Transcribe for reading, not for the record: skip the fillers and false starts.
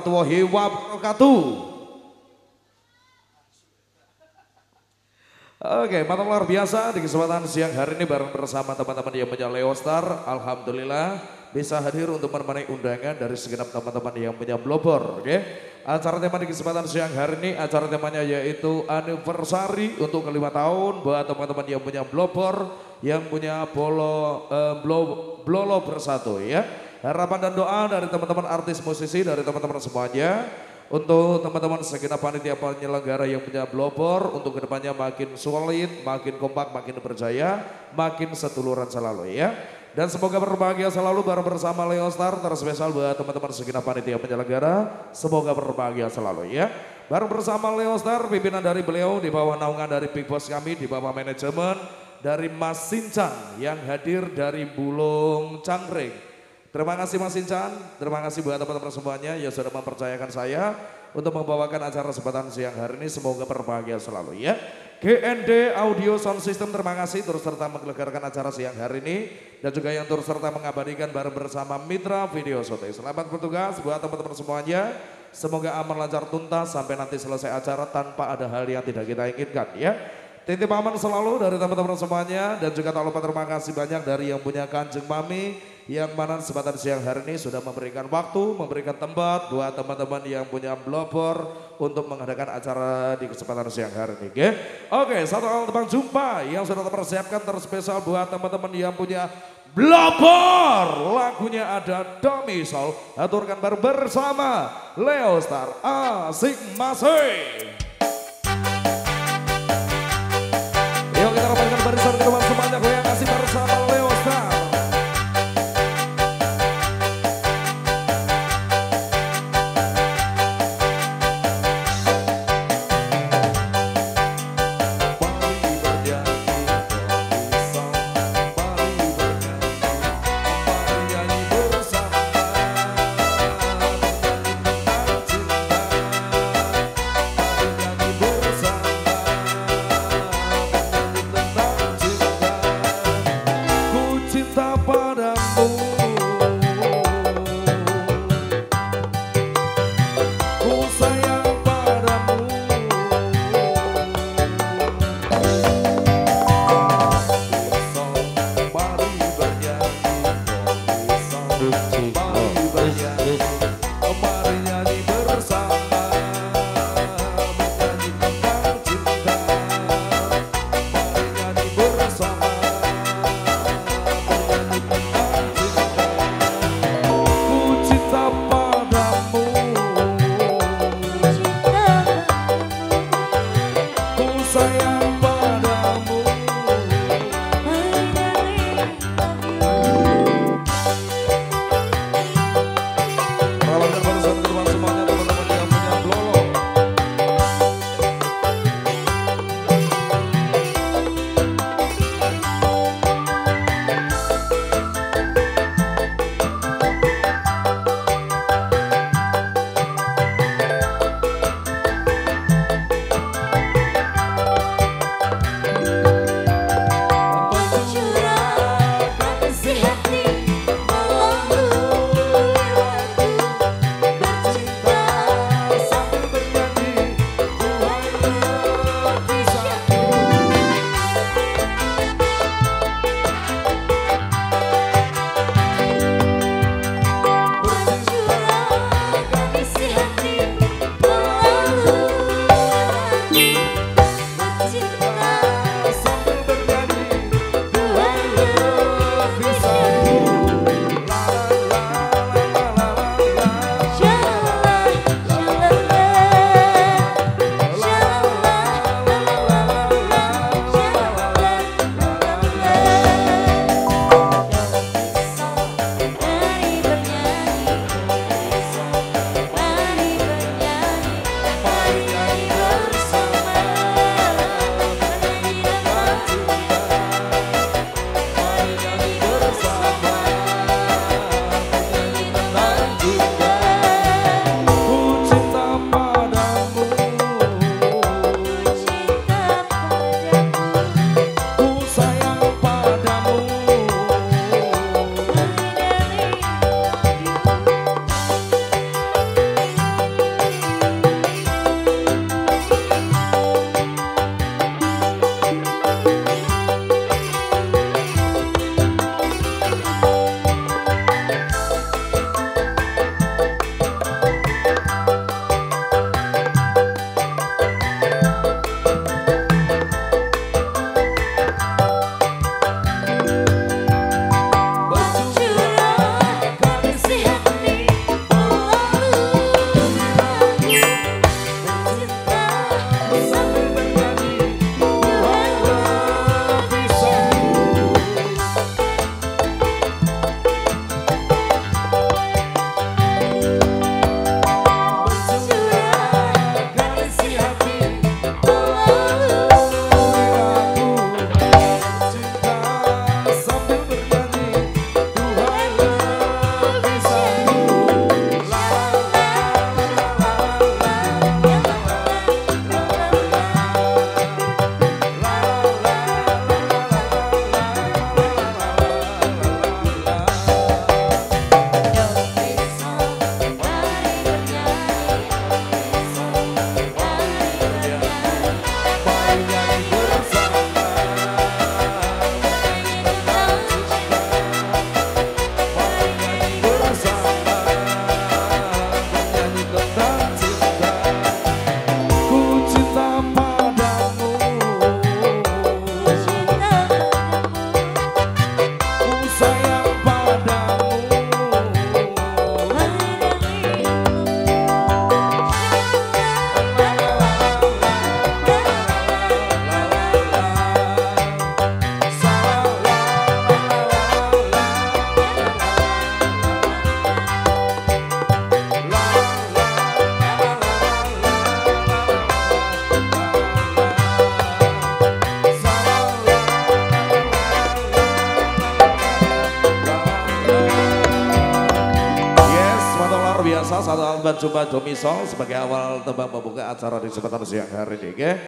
warahmatullahi wabarakatuh. Oke, mantap luar biasa di kesempatan siang hari ini bareng bersama teman-teman yang punya Leo Star. Alhamdulillah bisa hadir untuk menemani undangan dari segenap teman-teman yang punya Blobor. Oke, acara tema di kesempatan siang hari ini, acara temanya yaitu anniversary untuk ke-5 tahun buat teman-teman yang punya Blobor, yang punya Blolo Bersatu ya. Harapan dan doa dari teman-teman artis musisi, dari teman-teman semuanya. Untuk teman-teman segenap panitia penyelenggara yang punya Blobor, untuk kedepannya makin solid, makin kompak, makin berjaya, makin setuluran selalu ya. Dan semoga berbahagia selalu bareng bersama Leo Star, terspesial buat teman-teman segenap panitia penyelenggara, semoga berbahagia selalu ya. Bareng bersama Leo Star, pimpinan dari beliau, di bawah naungan dari Big Boss kami, di bawah manajemen dari Mas Sincan yang hadir dari Bulung Cangkring. Terima kasih Mas Sincan, terima kasih buat teman-teman semuanya yang sudah mempercayakan saya untuk membawakan acara kesempatan siang hari ini, semoga berbahagia selalu ya. GND Audio Sound System terima kasih turut serta menyelenggarakan acara siang hari ini dan juga yang turut serta mengabadikan bareng bersama Mitra Video Shooting. Selamat bertugas buat teman-teman semuanya, semoga aman lancar tuntas sampai nanti selesai acara tanpa ada hal yang tidak kita inginkan ya. Titip aman selalu dari teman-teman semuanya dan juga tak lupa terima kasih banyak dari yang punya Kanjeng Mami yang mana kesempatan siang hari ini sudah memberikan waktu, memberikan tempat buat teman-teman yang punya Blobor untuk mengadakan acara di kesempatan siang hari ini. Okay? Oke, satu kali tebang jumpa yang sudah terpersiapkan terspesial buat teman-teman yang punya Blobor. Lagunya ada Domisol, aturkan bareng bersama Leo Star. Asik masih. Kita rapatkan barisan teman semuanya, yang kasih bersama Leo Star. biasa satu album coba domisol sebagai awal tembang membuka acara di kesempatan siang hari ini.